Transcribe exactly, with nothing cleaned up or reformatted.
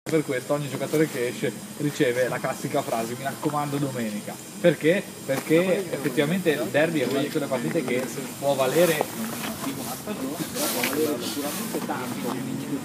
Per questo ogni giocatore che esce riceve la classica frase mi raccomando domenica. Perché? Perché effettivamente il derby è una di quelle partite che può valere una stagione, però può valere sicuramente tanto